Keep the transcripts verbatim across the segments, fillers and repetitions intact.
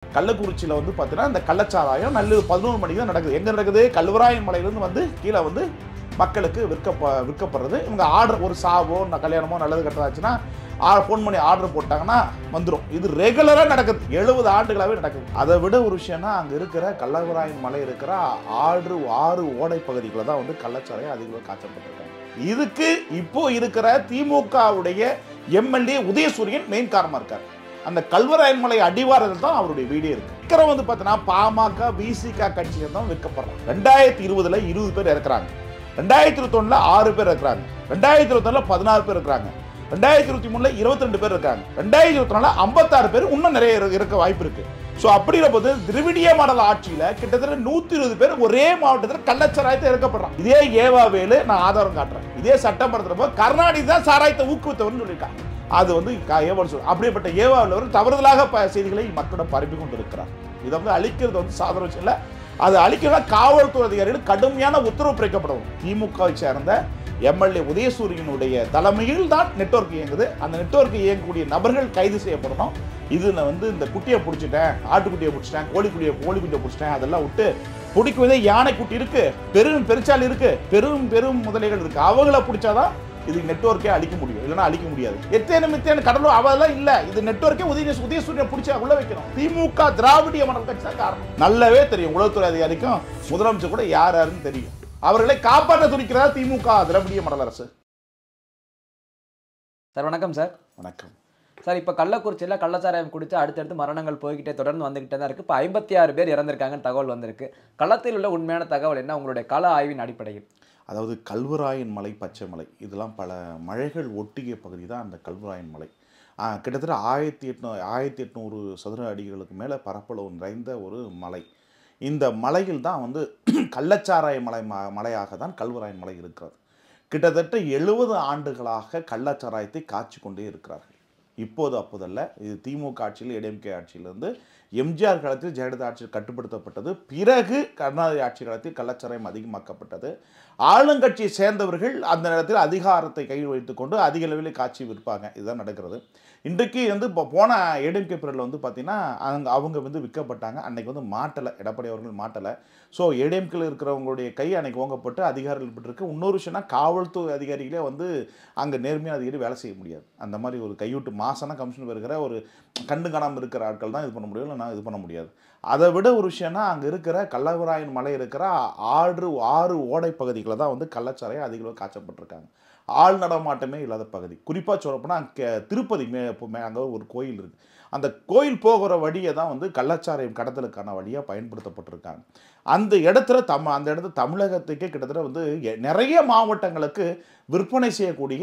கள்ளக்குறிச்சியில் வந்து பார்த்தீங்கன்னா இந்த கள்ளச்சாராயம் நல்ல பதினோரு மணிக்கு தான் நடக்குது. எங்கே நடக்குது? கல்வராயன் மலையிலேருந்து வந்து கீழே வந்து மக்களுக்கு விற்க விற்கப்படுறது. இவங்க ஆர்டர் ஒரு சாவோ கல்யாணமோ நல்லது கட்டதாச்சுன்னா ஃபோன் பண்ணி ஆர்டர் போட்டாங்கன்னா வந்துடும். இது ரெகுலராக நடக்குது, எழுபது ஆண்டுகளாகவே நடக்குது. அதை விட ஒரு விஷயம்னா அங்கே இருக்கிற கள்ளவராயன் மலை இருக்கிற ஆறு ஆறு ஓடை பகுதிகளில் தான் வந்து கள்ளச்சாராயம் அதிகமாக காய்ச்சப்பட்டிருக்காங்க. இதுக்கு இப்போ இருக்கிற திமுகவுடைய எம்எல்ஏ உதயசூரியன் மெயின் காரணமாக இருக்கார். அந்த கல்வராயன் மலை அடிவாரத்தில் தான் அவருடைய வீடியோ இருக்கு. விற்கிறவங்க வந்து பார்த்தீங்கன்னா பாமக பிசிக கட்சியை தான் விற்கப்படுறாங்க. ரெண்டாயிரத்தி இருபதுல இருபது பேர் இருக்கிறாங்க, ரெண்டாயிரத்தி இருபத்தி ஒண்ணுல ஆறு பேர் இருக்கிறாங்க, ரெண்டாயிரத்தி இருபத்தி ஒண்ணுல பதினாறு பேர் இருக்கிறாங்க, ரெண்டாயிரத்தி இருபத்தி மூணுல இருபத்தி ரெண்டு பேர் இருக்காங்க, ரெண்டாயிரத்தி இருபத்தி நாலுல ஐம்பத்தாறு பேர் இன்னும் நிறைய இருக்க வாய்ப்பு இருக்கு. ஸோ அப்படிங்கிற போது திராவிடிய மாடல் ஆட்சியில கிட்டத்தட்ட நூத்தி இருபது பேர் ஒரே மாவட்டத்தில் கள்ளச்சாராயத்தை இறக்கப்படுறாங்க. இதே ஏவாவேலு நான் ஆதாரம் காட்டுறேன். இதே சட்டமன்றத்தில் போது கருணாநிதி தான் சாராயத்தை ஊக்குவித்தவர்னு சொல்லியிருக்காங்க. அது வந்து ஏவாள் சொல் அப்படிப்பட்ட ஏவாவில் தவறுதலாக செய்திகளை மக்களிடம் பரப்பி கொண்டு இருக்கிறார். இதை வந்து அழிக்கிறது வந்து சாதாரண விஷயம் இல்லை. அது அழிக்கிறதா காவல்துறை அதிகாரிகள் கடுமையான உத்தரவு பிறக்கப்படும். திமுகவை சேர்ந்த எம்எல்ஏ உதயசூரியனுடைய தலைமையில் தான் நெட்வொர்க் இயங்குது. அந்த நெட்வொர்க் இயங்கக்கூடிய நபர்கள் கைது செய்யப்படணும். இது வந்து இந்த குட்டியை பிடிச்சிட்டேன், ஆட்டுக்குட்டியை பிடிச்சிட்டேன், கோழிக்குட்டியை கோழிக்குட்டியை பிடிச்சிட்டேன், அதெல்லாம் விட்டு பிடிக்குவதே யானை குட்டி இருக்கு, பெரும் பெருச்சாலி இருக்கு, பெரும் பெரும் முதலைகள் இருக்கு, அவங்கள பிடிச்சாதான் இது நெட்வொர்க்கே அழிக்க முடியும், இல்லைன்னா அழிக்க முடியாது. எத்தனை மித்தேன்னு கடலும் அவெல்லாம் இல்லை. இது நெட்வொர்க்கே உதய உதயசூரியன் பிடிச்சா உள்ள வைக்கணும். திமுக திராவிடிய மாடல் கட்சி தான் காரணம். நல்லாவே தெரியும். உளவுத்துறை அதிகாரிக்கும் முதலமைச்சர் கூட யார் யாருன்னு தெரியும். அவர்களை காப்பாற்ற துடிக்கிறதா திமுக திராவிடிய மாடல் அரசு. சார் வணக்கம். சார் வணக்கம் சார். இப்போ கள்ளக்குறிச்சியில் கள்ளச்சாராயம் குடித்து அடுத்தடுத்து மரணங்கள் போய்கிட்டே தொடர்ந்து வந்துகிட்டே தான் இருக்குது. இப்போ ஐம்பத்தி ஆறு பேர் இறந்திருக்காங்கன்னு தகவல் வந்திருக்கு. களத்தில் உள்ள உண்மையான தகவல் என்ன உங்களுடைய கள ஆய்வின் அடிப்படையில்? அதாவது கல்வராயன் மலை, பச்சை மலை, இதெல்லாம் பல மலைகள் ஒட்டிய பகுதி தான் அந்த கல்வராயன் மலை. கிட்டத்தட்ட ஆயிரத்தி எட்நூறு ஆயிரத்தி எட்நூறு சதுர அடிகளுக்கு மேலே பரப்பளவு நிறைந்த ஒரு மலை. இந்த மலையில் தான் வந்து கள்ளச்சாராய மலை மலையாக தான் கல்வராயன் மலை இருக்கிறது. கிட்டத்தட்ட எழுபது ஆண்டுகளாக கள்ளச்சாராயத்தை காய்ச்சி கொண்டே இருக்கிறார்கள். இப்போது அப்போதல்ல, இது திமுக ஆட்சியில் ஏடிஎம்கே ஆட்சியிலிருந்து எம்ஜிஆர் காலத்தில் ஜெயலலிதா ஆட்சியில் கட்டுப்படுத்தப்பட்டது. பிறகு கருணாநிதி ஆட்சி காலத்தில் கள்ளச்சாராயம் அதிகமாக்கப்பட்டது. ஆளுங்கட்சியை சேர்ந்தவர்கள் அந்த நேரத்தில் அதிகாரத்தை கையில் வைத்துக் கொண்டு அதிக அளவில் காட்சி விற்பாங்க. இதுதான் நடக்கிறது. இன்றைக்கு வந்து இப்போ போன ஏடிஎம்கே பீரியடில் வந்து பார்த்தீங்கன்னா அவங்க அவங்க வந்து விற்கப்பட்டாங்க. அன்றைக்கி வந்து மாட்டலை, எடப்பாடி அவர்கள் மாட்டலை. ஸோ ஏடிஎம்கேல இருக்கிறவங்களுடைய கை அன்றைக்கி ஓங்கப்பட்டு அதிகாரிகள் பெற்றிருக்கு. இன்னொரு விஷயம்னா காவல்துறை அதிகாரிகளே வந்து அங்கே நேர்மையான அதிகாரி வேலை செய்ய முடியாது. அந்த மாதிரி ஒரு கையூட்டு மாசான கமிஷன் இருக்கிற ஒரு கண்டு காணாமல் இருக்கிற ஆட்கள் தான் இது பண்ண முடியும், இல்லை நான் இது பண்ண முடியாது. அதை விட ஒரு விஷயம்னா அங்கே இருக்கிற கள்ளவராயன் மலை இருக்கிற ஆறு ஆறு ஓடை பகுதிகளில் தான் வந்து கள்ளச்சாராயம் அதிகளவு காய்ச்சப்பட்டிருக்காங்க. ஆள் நடமாட்டமே இல்லாத பகுதி. குறிப்பாக சொல்லப்போனால் அங்கே திருப்பதி மே மே அங்கே ஒரு கோயில் இருக்குது. அந்த கோயில் போகிற வழியை தான் வந்து கள்ளச்சாராயம் கடத்தலுக்கான வழியாக பயன்படுத்தப்பட்டிருக்காங்க. அந்த இடத்துல தம் அந்த இடத்துல தமிழகத்துக்கே கிட்டத்தட்ட வந்து நிறைய மாவட்டங்களுக்கு விற்பனை செய்யக்கூடிய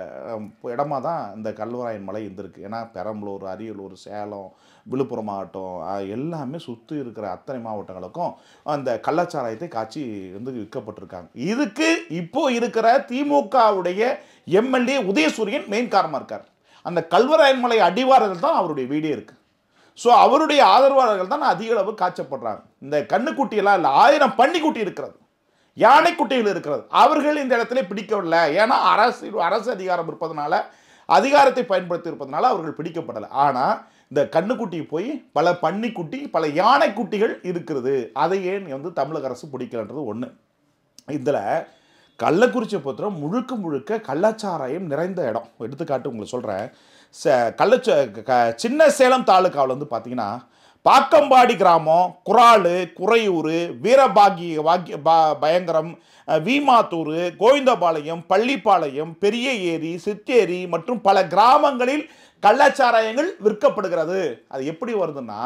இடமா தான் இந்த கல்வராயன் மலை இருந்திருக்கு. ஏன்னா பெரம்பலூர், அரியலூர், சேலம், விழுப்புரம் மாவட்டம் எல்லாமே சுற்றி இருக்கிற அத்தனை மாவட்டங்களுக்கும் அந்த கள்ளச்சாராயத்தை காட்சி வந்து விற்கப்பட்டிருக்காங்க. இதுக்கு இப்போ இருக்கிற திமுகவுடைய எம்எல்ஏ உதயசூரியன் மெயின் காரணமாக இருக்கார். அந்த கல்வராயன் மலை அடிவாரத்தில் தான் அவருடைய வீடியோ இருக்குது. ஸோ அவருடைய ஆதரவாளர்கள் தான் அதிக அளவு காய்ச்சப்படுறாங்க. இந்த கண்ணுக்குட்டியெல்லாம் இல்லை, ஆயிரம் பன்னிக்குட்டி இருக்கிறது, யானைக்குட்டிகள் இருக்கிறது. அவர்கள் இந்த இடத்துல பிடிக்கவில்லை. ஏன்னா அரசு அரசு அதிகாரம் இருப்பதனால, அதிகாரத்தை பயன்படுத்தி இருப்பதனால அவர்கள் பிடிக்கப்படலை. ஆனால் இந்த கண்ணுக்குட்டி போய் பல பன்னிக்குட்டி, பல யானைக்குட்டிகள் இருக்கிறது. அதை ஏன் வந்து தமிழக அரசு பிடிக்கலன்றது ஒன்று. இதில் கள்ளக்குறிச்சியை பொறுத்தவரை முழுக்க முழுக்க கள்ளச்சாராயம் நிறைந்த இடம். எடுத்துக்காட்டு உங்களுக்கு சொல்கிறேன். ச கள்ளச்ச க சின்ன சேலம் தாலுக்காவில் வந்து பார்த்தீங்கன்னா பாக்கம்பாடி கிராமம், குராலு, குறையூர், வீரபாகிய வாக்கிய பா பயங்கரம், வீமாத்தூர், கோவிந்தபாளையம், பள்ளிப்பாளையம், பெரிய ஏரி, சித்தேரி மற்றும் பல கிராமங்களில் கள்ளச்சாராயங்கள் விற்கப்படுகிறது. அது எப்படி வருதுன்னா,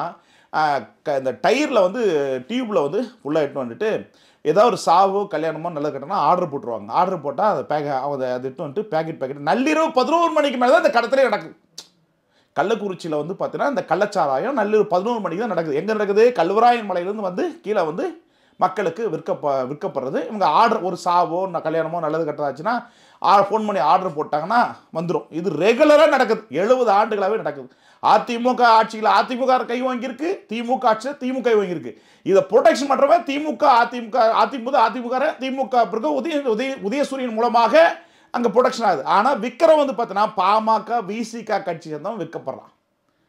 இந்த டயரில் வந்து டியூப்பில் வந்து உள்ளே எட்டு வந்துட்டு ஏதாவது ஒரு சாவோ கல்யாணமோ நல்லது கட்டணா ஆர்டர் போட்டுருவாங்க. ஆர்டர் போட்டால் அதை பேக்க அதை அதை எட்டு வந்துட்டு பேக்கெட் பேக்கெட் நள்ளிரவு பதினோரு மணிக்கு மேலே தான் இந்த கடத்தலே நடக்குது. கள்ளக்குறிச்சியில் வந்து பார்த்தீங்கன்னா இந்த கள்ளச்சாராயம் நள்ளிரவு பதினோரு மணிக்கு தான் நடக்குது. எங்கே நடக்குது? கல்வராயன் மலையிலேருந்து வந்து கீழே வந்து மக்களுக்கு விற்க விற்கப்படுறது. இவங்க ஆர்டர் ஒரு சாவோ கல்யாணமோ நல்லது கட்டதாச்சுன்னா ஃபோன் பண்ணி ஆர்டர் போட்டாங்கன்னா வந்துடும். இது ரெகுலராக நடக்குது, எழுபது ஆண்டுகளாகவே நடக்குது. அதிமுக ஆட்சியில் அதிமுக கை வாங்கியிருக்கு, திமுக ஆட்சியில் திமுக கை வாங்கியிருக்கு. இதை ப்ரொடெக்ஷன் பண்ணுறவன் திமுக அதிமுக அதிமுக அதிமுக திமுக பிறகு உதய உதய உதயசூரியன் மூலமாக அங்கே ப்ரொடெக்ஷன் ஆகுது. ஆனால் விற்கிறவன் வந்து பார்த்தீங்கன்னா பாமக பிசிக கட்சியை தான் விற்கப்படுறான்.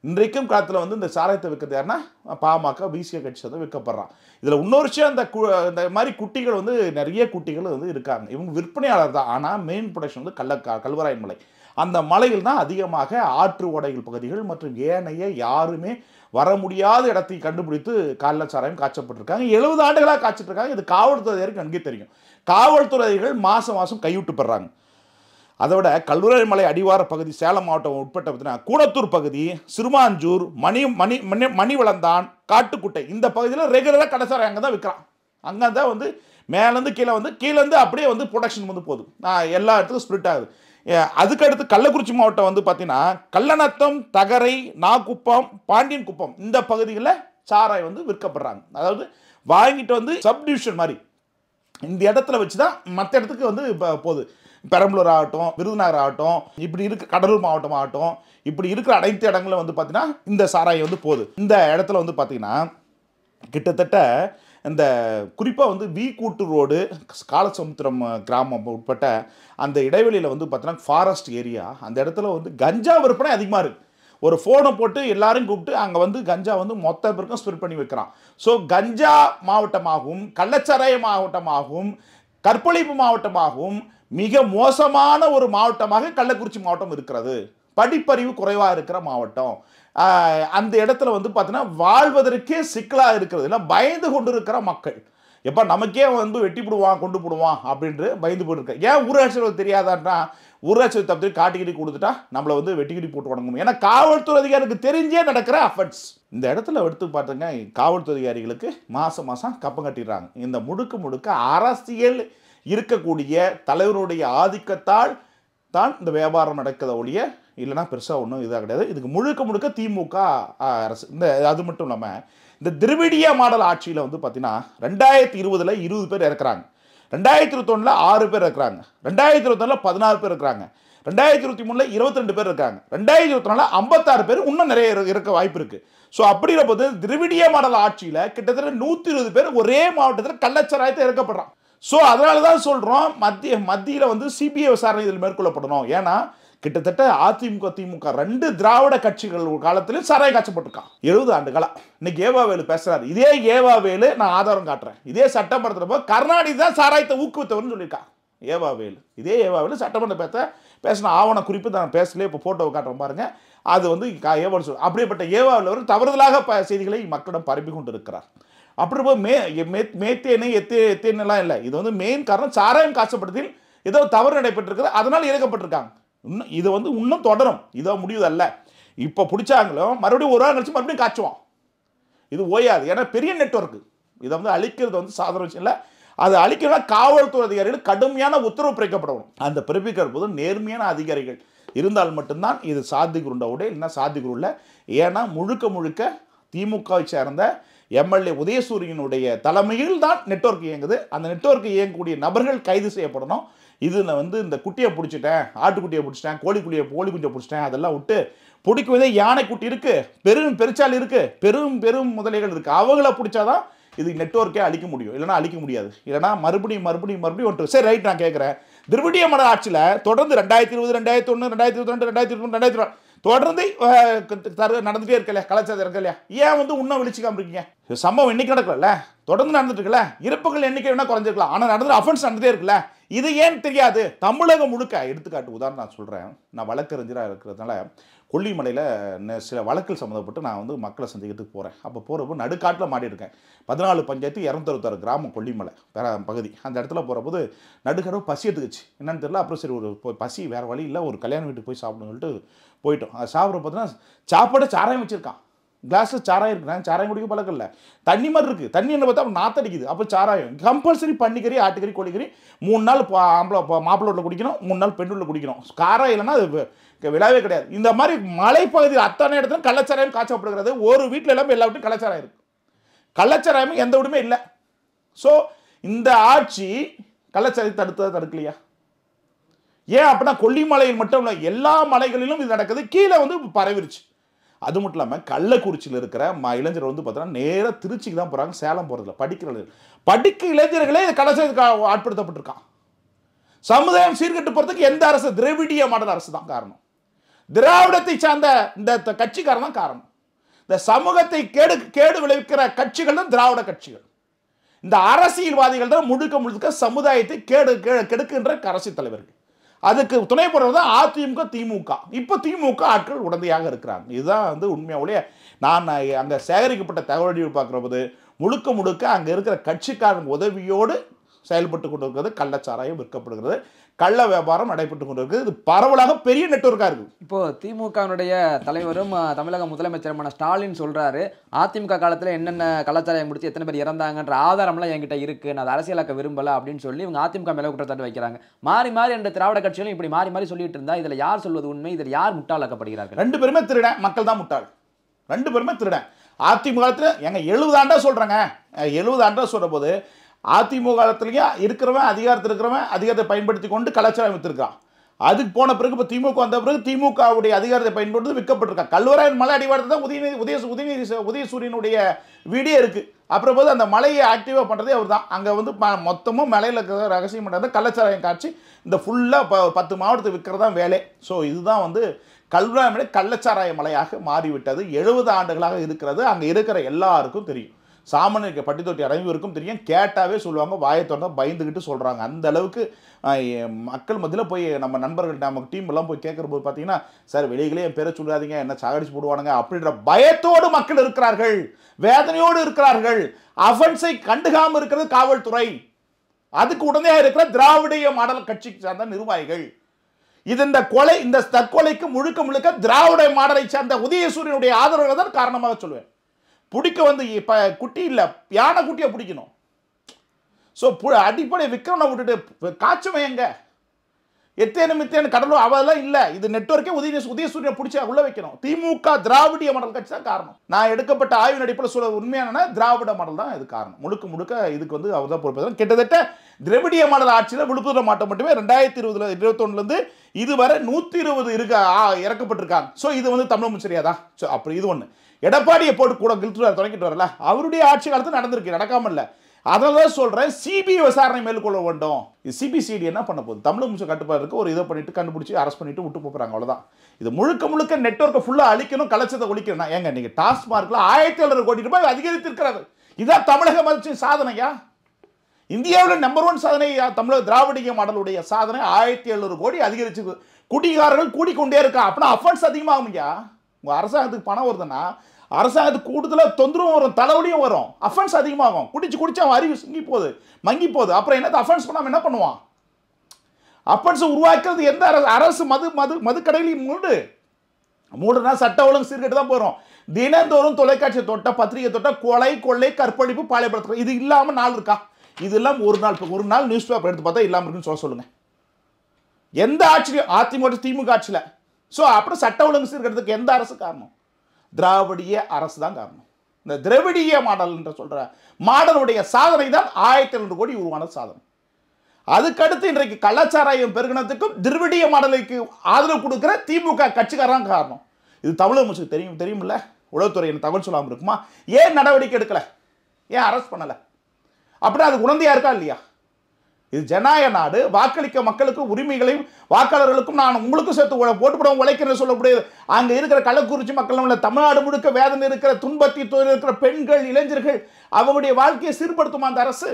இன்றைக்கும் காலத்தில் வந்து இந்த சாராயத்தை விற்கிறது யாருன்னா பாமக பிசிஏ கட்சி வந்து விற்கப்படுறான். இதில் இன்னொரு விஷயம், இந்த கு இந்த மாதிரி குட்டிகள் வந்து நிறைய குட்டிகள் வந்து இருக்காங்க. இவங்க விற்பனையாளர் தான், ஆனால் மெயின் ப்ரொடக்ஷன் வந்து கள்ள கல்வராயன் மலை. அந்த மலையில் தான் அதிகமாக ஆற்று ஓடைகள் பகுதிகள் மற்றும் ஏனைய யாருமே வர முடியாத இடத்தை கண்டுபிடித்து கள்ளச்சாராயம் காய்ச்சப்பட்டிருக்காங்க. எழுபது ஆண்டுகளாக காய்ச்சிட்டு இருக்காங்க. இது காவல்துறையினருக்கு நன்கே தெரியும். காவல்துறைகள் மாதம் மாதம் கைவிட்டு பெறாங்க. அதை விட கல்வராயன் மலை அடிவார பகுதி சேலம் மாவட்டம் உட்பட்ட பார்த்தீங்கன்னா கூனத்தூர் பகுதி, சிறுமாஞ்சூர், மணி மணி மணி மணிவளந்தான், காட்டுக்குட்டை இந்த பகுதியில் ரெகுலராக கடைசாராயம் அங்கே தான் விற்கிறான். அங்கே தான் வந்து மேலேருந்து கீழே வந்து கீழேருந்து அப்படியே வந்து ப்ரொடக்ஷன் வந்து போகுது. எல்லா இடத்துக்கும் ஸ்ப்ளிட் ஆகுது. அதுக்கடுத்து கள்ளக்குறிச்சி மாவட்டம் வந்து பார்த்தீங்கன்னா கள்ளநத்தம், தகரை, நாகுப்பம், பாண்டியன் குப்பம் இந்த பகுதிகளில் சாராயம் வந்து விற்கப்படுறாங்க. அதாவது வாங்கிட்டு வந்து சப்டிவிஷன் மாதிரி இந்த இடத்துல வச்சு தான் மற்ற இடத்துக்கு வந்து இப்போ போகுது. பெரம்பலூர் ஆகட்டும், விருதுநகர் ஆகட்டும், இப்படி இருக்க கடலூர் மாவட்டம் ஆகட்டும், இப்படி இருக்கிற அனைத்து இடங்களும் வந்து பார்த்தீங்கன்னா இந்த சாராயம் வந்து போகுது. இந்த இடத்துல வந்து பார்த்தீங்கன்னா கிட்டத்தட்ட இந்த குறிப்பாக வந்து வி கூட்டு ரோடு, காலசமுத்திரம் கிராமம் உட்பட்ட அந்த இடைவெளியில் வந்து பார்த்தீங்கன்னா ஃபாரஸ்ட் ஏரியா, அந்த இடத்துல வந்து கஞ்சா விற்பனை அதிகமாக இருக்குது. ஒரு ஃபோனை போட்டு எல்லாரும் கூப்பிட்டு அங்கே வந்து கஞ்சா வந்து மொத்த பேருக்கும் ஸ்ப்ரெட் பண்ணி வைக்கிறான். ஸோ கஞ்சா மாவட்டமாகவும் கள்ளச்சாராய மாவட்டமாகவும் கற்பழிப்பு மாவட்டமாகவும் மிக மோசமான ஒரு மாவட்டமாக கள்ளக்குறிச்சி மாவட்டம் இருக்கிறது. படிப்பறிவு குறைவாக இருக்கிற மாவட்டம். அந்த இடத்துல வந்து பார்த்தீங்கன்னா வாழ்வதற்கே சிக்கலாக இருக்கிறது. இல்லை பயந்து கொண்டு இருக்கிற மக்கள், எப்போ நமக்கே வந்து வெட்டி போடுவான் கொண்டு போடுவான் அப்படின்ட்டு பயந்து போட்டுருக்க. ஏன் ஊராட்சிகள் தெரியாதான்னா ஊராட்சி தப்பி காட்டிக்கிட்டி கொடுத்துட்டா நம்மளை வந்து வெட்டிக்கிட்டி போட்டு வணங்கும். ஏன்னா காவல்துறை அதிகாரிகளுக்கு தெரிஞ்சே நடக்கிற அஃபென்ஸ். இந்த இடத்துல எடுத்து பார்த்துங்க, காவல்துறை அதிகாரிகளுக்கு மாதம் மாதம் கப்பம் கட்டிடுறாங்க. இந்த முழுக்க முழுக்க அரசியல் இருக்கக்கூடிய தலைவருடைய ஆதிக்கத்தால் தான் இந்த வியாபாரம் நடக்கிறத ஒழிய இல்லைனா பெருசாக ஒன்றும் இதாக கிடையாது. இதுக்கு முழுக்க முழுக்க திமுக அரசு. இந்த அது மட்டும் இல்லாமல் இந்த திராவிடிய மாடல் ஆட்சியில் வந்து பார்த்தீங்கன்னா ரெண்டாயிரத்தி இருபதில் இருபது பேர் இறக்குறாங்க, ரெண்டாயிரத்தி இருபத்தொன்னில் ஆறு பேர் இருக்கிறாங்க, ரெண்டாயிரத்தி இருபத்தொன்னில் பதினாறு பேர் இருக்கிறாங்க, ரெண்டாயிரத்தி இருபத்தி மூணில் இருபத்தி ரெண்டு பேர் இருக்காங்க, ரெண்டாயிரத்தி இருபத்தி நாலில் ஐம்பத்தாறு பேர் இன்னும் நிறைய இருக்க வாய்ப்பு இருக்குது. ஸோ அப்படிங்கிற போது திராவிடிய மாடல் ஆட்சியில் கிட்டத்தட்ட நூற்றி இருபது பேர் ஒரே மாவட்டத்தில் கள்ளச்சாராயத்தை இறக்கப்படுறான். ஸோ அதனால தான் சொல்கிறோம், மத்திய மத்தியில் வந்து சிபிஐ விசாரணை இதில் மேற்கொள்ளப்படணும். ஏன்னா கிட்டத்தட்ட அதிமுக திமுக ரெண்டு திராவிட கட்சிகள் காலத்திலும் சாராயம் காய்ச்சப்பட்டிருக்கான் எழுபது ஆண்டுகளா. இன்னைக்கு ஏவாவேலு பேசுறாரு. இதே ஏவாவேலு நான் ஆதாரம் காட்டுறேன். இதே சட்டமன்றத்தில் போய் கருணாநிதி தான் சாராயத்தை ஊக்குவித்தவர்னு சொல்லியிருக்கான் ஏவாவேலு. இதே ஏவாவேலு சட்டமன்ற பேச பேசின ஆவண குறிப்பு நான் பேசல, இப்போ போட்டோவை காட்டுறேன் பாருங்க. அது வந்து ஏவாவேலு சொல் அப்படிப்பட்ட ஏவாவேலு அவர் தவறுதலாக செய்திகளை மக்களிடம் பரப்பி கொண்டு இருக்கிறார். அப்படி போய் மே மேத்தேனு எத்தே எத்தேனெல்லாம் இல்லை. இது வந்து மெயின் காரணம் சாராயம் காய்ச்சப்படுத்தில் ஏதோ தவறு நடைபெற்றிருக்குது, அதனால் இறக்கப்பட்டிருக்காங்க. இன்னும் இது வந்து இன்னும் தொடரும், இதோ முடியுதல்ல. இப்போ பிடிச்சாங்களோ மறுபடியும் ஒரு வாரம் கழிச்சு மறுபடியும் காய்ச்சுவோம். இது ஓயாது. ஏன்னா பெரிய நெட்வொர்க்கு. இதை வந்து அழிக்கிறது வந்து சாதாரண விஷயம் இல்லை. அது அழிக்கிறதா காவல்துறை அதிகாரிகள் கடுமையான உத்தரவு பிறப்பிக்கப்படணும். அந்த பிறப்பிக்கிற போது நேர்மையான அதிகாரிகள் இருந்தால் மட்டும்தான் இது சாத்தியகுருண்டோட இல்லைன்னா சாத்தியகுருள்ள. ஏன்னா முழுக்க முழுக்க திமுகவை சேர்ந்த எம்எல்ஏ உதயசூரியனுடைய தலைமையில் தான் நெட்வொர்க் இயங்குது. அந்த நெட்வொர்க் இயங்கக்கூடிய நபர்கள் கைது செய்யப்படணும். இது நான் வந்து இந்த குட்டியை பிடிச்சிட்டேன், ஆட்டுக்குட்டியை பிடிச்சிட்டேன், கோழிக்குட்டியை கோழிக்குட்டியை பிடிச்சிட்டேன், அதெல்லாம் விட்டு பிடிக்குவதே யானைக்குட்டி இருக்குது, பெரும் பெருச்சால் இருக்குது, பெரும் பெரும் முதலைகள் இருக்குது, அவங்கள பிடிச்சாதான் இது நெட்வொர்க்கே அழிக்க முடியும். இல்லைனா அழிக்க முடியாது. இல்லைனா மறுபடியும் மறுபடியும் மறுபடியும் ஒன்று. சரி ரைட், நான் கேட்குறேன், திராவிடிய மாடல் ஆட்சியில் தொடர்ந்து ரெண்டாயிரத்தி இருபது ரெண்டாயிரத்தி ஒன்று ரெண்டாயிரத்தி இருபத்தி ரெண்டு ரெண்டாயிரத்தி இருபத்தி ரெண்டாயிரத்தி இருபது தொடர்ந்து நடந்துகிட்டே இருக்கல, கலாச்சாரம் இருக்க இல்லையா? ஏன் வந்து இன்னும் விழிச்சிக்காம இருக்கீங்க? சம்பவம் இன்னைக்கு நடக்கல, தொடர்ந்து நடந்துட்டு இருக்குல்ல. இறப்புகள் எண்ணிக்கை வேணா குறைஞ்சிருக்கலாம், ஆனால் நடந்து அஃபென்ஸ் நடந்துட்டே இருக்குல்ல. இது ஏன் தெரியாது? தமிழகம் முழுக்க எடுத்துக்காட்டு உதாரணம் நான் சொல்கிறேன். நான் வழக்கறிஞராக இருக்கிறதுனால கொல்லிமலையில் சில வழக்கில் சம்மந்தப்பட்டு நான் வந்து மக்களை சந்திக்கிறதுக்கு போகிறேன். அப்போ போகிறப்போ நடுக்காட்டில் மாட்டியிருக்கேன். பதினாலு பஞ்சாயத்து இரநூத்தறுபத்தாறு கிராமம் கொல்லிமலை பகுதி. அந்த இடத்துல போகிறபோது நடுக்கடவு பசி எடுத்துக்கிச்சு, என்னன்னு தெரியல. அப்புறம் சரி ஒரு போய் பசி வேறு வழி இல்லை, ஒரு கல்யாண வீட்டுக்கு போய் சாப்பிடணும்னு சொல்லிட்டு போயிட்டோம். அது சாப்பிட்ற பார்த்தீங்கன்னா சாப்பாடு சாராயம் வச்சுருக்கான், கிளாஸில் சாராயம் இருக்குது. நாங்கள் சாராயம் குடிக்க பழக்கம் இல்லை, தண்ணி மாதிரி இருக்குது. தண்ணி என்ன பார்த்தா அப்போ நாத்தடிக்குது. அப்போ சாராயம் கம்பல்சரி பன்னிக்கறி ஆட்டுக்கறி கோழிக்கறி மூணு நாள் ஆம்பளை மாப்பிள்ளை வீட்டில் குடிக்கணும், மூணு நாள் பெண் வீட்டில் குடிக்கணும். காரம் இல்லைன்னா அது விழாவே கிடையாது. இந்த மாதிரி மலைப்பகுதியில் அத்தனை இடத்துல கள்ளச்சாராயம் காய்ச்சப்படுகிறது. ஒரு வீட்டில் எல்லாமே எல்லா வீட்டும் கள்ளச்சாராயம் இருக்குது, கள்ளச்சாராயமும் எந்த வீடுமே இல்லை. ஸோ இந்த ஆட்சி கள்ளச்சாராயத்தை தடுத்ததை தடுக்கலையா? ஏன் அப்படின்னா கொல்லிமலையில் மட்டும் இல்லை, எல்லா மலைகளிலும் இது நடக்குது. கீழே வந்து பரவிருச்சு. அது மட்டும் இல்லாமல் கள்ளக்குறிச்சியில் இருக்கிற ம இளைஞர்கள் வந்து பார்த்தீங்கன்னா நேராக திருச்சிக்கு தான் போகிறாங்க, சேலம் போகிறதில்ல. படிக்கிற படிக்க இளைஞர்களே கள்ளச்சாராயத்துக்கு ஆட்படுத்தப்பட்டிருக்கான். சமுதாயம் சீர்கட்டு போகிறதுக்கு எந்த அரசு? திராவிடிய மாடல் அரசு தான் காரணம். திராவிடத்தை சார்ந்த இந்த கட்சிக்காரன் தான் காரணம். இந்த சமூகத்தை கேடு கேடு விளைவிக்கிற கட்சிகள் தான் திராவிட கட்சிகள். இந்த அரசியல்வாதிகள் தான் முழுக்க முழுக்க சமுதாயத்தை கேடு கெடுக்கின்ற அரசியல் தலைவர்கள். அதுக்கு துணை போடுறது தான் அதிமுக திமுக. இப்போ திமுக ஆட்கள் உடந்தையாக இருக்கிறாங்க. இதுதான் வந்து உண்மையாவே நான் அங்கே சேகரிக்கப்பட்ட தகவல் பார்க்குற போது முழுக்க முழுக்க அங்கே இருக்கிற கட்சிக்காரன் உதவியோடு செயல்பட்டு கொண்டு இருக்கிறது. கள்ளச்சாராயம் விற்கப்படுகிறது, கள்ள வியாபாரம் நடைபெற்று கொண்டு இருக்குது. இது பரவலாக பெரிய நெட்வொர்க்காக இருக்குது. இப்போ திமுகவினுடைய தலைவரும் தமிழக முதலமைச்சருமான ஸ்டாலின் சொல்றாரு, அதிமுக காலத்தில் என்னென்ன கலாச்சாரம் முடிச்சு எத்தனை பேர் இறந்தாங்கன்ற ஆதாரம்லாம் என்கிட்ட இருக்கு, நான் அதை அரசியலாக்க விரும்பல அப்படின்னு சொல்லி இவங்க அதிமுக மேல குற்றச்சாட்டு வைக்கிறாங்க. மாறி மாறி என்ற திராவிட கட்சிகளும் இப்படி மாறி மாறி சொல்லிட்டு இருந்தா இதுல யார் சொல்வது உண்மை, இதில் யார் முட்டாளாக்கப்படுகிறார்கள்? ரெண்டு பேருமே திருடன், மக்கள் தான் முட்டாள். ரெண்டு பேருமே திருடன். அதிமுக காலத்தில் எங்க எழுபது ஆண்டா சொல்றேங்க, எழுபது ஆண்டா சொல்ற போது அதிமுக காலத்திலேயே இருக்கிறவன் அதிகாரத்தில் இருக்கிறவன் அதிகாரத்தை பயன்படுத்தி கொண்டு கலாச்சாரம் வித்திருக்கான். அதுக்கு போன பிறகு இப்போ திமுக வந்த பிறகு திமுகவுடைய அதிகாரத்தை பயன்படுத்தி விற்கப்பட்டிருக்கா. கல்வராயன் மலை அடிவாரத்தில் தான் உதயநிதி உதய உதயநிதி உதயசூரியனுடைய வீடியோ இருக்கு. அப்புறம் போது அந்த மலையை ஆக்டிவாக பண்ணுறதே அவர் தான். அங்கே வந்து மொத்தமும் மலையில் இருக்கிற ரகசியம் பண்ணுறது கள்ளச்சாராயம் காட்சி இந்த ஃபுல்லாக பத்து மாவட்டத்தை விற்கிறதா வேலை. ஸோ இதுதான் வந்து கல்வராயன் மலை கள்ளச்சாராய மலையாக மாறிவிட்டது. எழுபது ஆண்டுகளாக இருக்கிறது. அங்கே இருக்கிற எல்லாருக்கும் தெரியும். சாமானிய பட்டி தொட்டி அனைவருக்கும் தெரியும். கேட்டாவே சொல்லுவாங்க, வாயை திறந்தா பயந்துக்கிட்டு சொல்கிறாங்க. அந்த அளவுக்கு மக்கள் மத்தியில் போய் நம்ம நண்பர்கள் நம்ம டீம் எல்லாம் போய் கேட்குற போது பார்த்தீங்கன்னா, சார் வெளியிலே என் பேரை சொல்லாதீங்க, என்ன சாகடிச்சு போடுவானுங்க அப்படின்ற பயத்தோடு மக்கள் இருக்கிறார்கள், வேதனையோடு இருக்கிறார்கள். அஃபென்ஸை கண்டுகாமல் இருக்கிறது காவல்துறை. அதுக்கு உடனே இருக்கிற திராவிடிய மாடல் கட்சிக்கு சார்ந்த நிர்வாகிகள். இது இந்த கொலை இந்த தற்கொலைக்கு முழுக்க முழுக்க திராவிட மாடலை சார்ந்த உதயசூரியனுடைய ஆதரவுகள் தான் காரணமாக சொல்லுவேன். பிடிக்க வந்து இப்போ குட்டி இல்லை யானை குட்டியை பிடிக்கணும். ஸோ அடிப்படை விக்ரமனை விட்டுட்டு காய்ச்சமை எங்க எத்தேனும் மித்தேனு கடலும் அவெல்லாம் இல்லை. இது நெட்வொர்க்கே உதய உதயசூரியனை பிடிச்சா உள்ள வைக்கணும். திமுக திராவிடிய மாடல் கட்சி தான் காரணம். நான் எடுக்கப்பட்ட ஆய்வு அடிப்படையில் சொல்ல உண்மையான திராவிட மாடல் தான் இது காரணம். முழுக்க முழுக்க இதுக்கு வந்து அவர் தான் பொறுப்பு. கிட்டத்தட்ட திராவிடிய மாடல் ஆட்சியில் விழுப்புரம் மாவட்டம் மட்டுமே ரெண்டாயிரத்தி இருபதுல இருபத்தொன்னுலேருந்து இதுவரை நூற்றி இருபது இருக்க இறக்கப்பட்டிருக்காங்க. ஸோ இது வந்து தமிழ் சரியாதான். ஸோ அப்படி இது ஒன்று எடப்பாடியை போட்டு கூட கிழ்த்துறாரு தொடங்கிட்டு வரல. அவருடைய ஆட்சி காலத்தில் நடந்திருக்கு, நடக்காமல் இல்லை. அதனால தான் சொல்கிறேன், சிபிஐ விசாரணை மேற்கொள்ள வேண்டும். சிபிசிடி என்ன பண்ண போகுது? தமிழ் முசு கட்டுப்பாடுக்கு ஒரு இதை பண்ணிட்டு கண்டுபிடிச்சி அரெஸ்ட் பண்ணிட்டு விட்டு போகிறாங்க, அவ்வளோதான். இது முழுக்க முழுக்க நெட்வொர்க்கை ஃபுல்லாக அழிக்கணும், கலச்சத்தை ஒழிக்கணும். ஏங்க நீங்கள் டாஸ்மார்க்கில் ஆயிரத்தி எழுநூறு கோடி ரூபாய் அதிகரித்திருக்கிறது. இதான் தமிழக மதிச்சின் சாதனையா? இந்தியாவில் நம்பர் ஒன் சாதனை தமிழக திராவிடிய மாடலுடைய சாதனை. ஆயிரத்தி எழுநூறு கோடி அதிகரிச்சு குடிகாரர்கள் கூடிக்கொண்டே இருக்கா. அப்படின்னா அஃபென்ஸ் அதிகமாகும்யா. உங்கள் அரசாங்கத்துக்கு பணம் வருதுன்னா அரசாங்கத்துக்கு கூடுதலாக தொந்தரவும் வரும், தலைவலியும் வரும், அஃபென்ஸ் அதிகமாகும். குடிச்சு குடிச்சு அவன் அறிவு சிங்கி போகுது, மங்கி போகுது. அப்புறம் என்ன அஃபென்ஸ் பண்ணாமல் என்ன பண்ணுவான்? அஃபென்ஸ் உருவாக்குறது எந்த அரசு? அரசு மது மது மதுக்கடையிலையும் மூடு மூடுனா சட்ட ஒழுங்கு சீர்கட்டு தான் போகிறோம். தினந்தோறும் தொலைக்காட்சி தொட்ட பத்திரிகை தொட்ட கொலை கொள்ளை கற்பழிப்பு பாளையப்படுத்துறோம். இது இல்லாமல் நாள் இருக்கா? இது இல்லாமல் ஒரு நாள் ஒரு நாள் நியூஸ் பேப்பர் எடுத்து பார்த்தா இல்லாமல் இருக்குன்னு சொல்ல சொல்லுங்க. எந்த ஆட்சியும் அதிமுக திமுக ஆட்சியில். ஸோ அப்புறம் சட்ட ஒழுங்கு சீர்கட்டுறதுக்கு எந்த அரசு காரணம்? திராவிடிய அரசு தான் காரணம். இந்த திராவிடிய மாடல் என்று சொல்ற மாடலுடைய சாதனை தான் ஆயிரத்தி எழுநூறு கோடி உருவான சாதனை. அதுக்கடுத்து இன்றைக்கு கள்ளச்சாராயம் பெருகினத்துக்கும் திராவிடிய மாடலுக்கு ஆதரவு கொடுக்கிற திமுக கட்சிக்காரன் காரணம். இது தமிழக முசுக்கு தெரியும் தெரியுமில்ல. உளவுத்துறை தகவல் சொல்லாமல் இருக்குமா? ஏன் நடவடிக்கை எடுக்கல? ஏன் அரெஸ்ட் பண்ணல? அப்படின்னா அது உணர்ந்தியா இருக்கா இல்லையா? இது ஜனநாயக நாடு. வாக்களிக்க மக்களுக்கு உரிமைகளையும் வாக்காளர்களுக்கும் நான் உங்களுக்கும் சேர்த்து போட்டு போட உழைக்கிறேன்னு சொல்லக்கூடியது. அங்க இருக்கிற கள்ளக்குறிச்சி மக்கள் தமிழ்நாடு முழுக்க வேதனை இருக்கிற துன்பத்தி இருக்கிற பெண்கள் இளைஞர்கள் அவங்களுடைய வாழ்க்கையை சீர்படுத்துமா அந்த அரசு?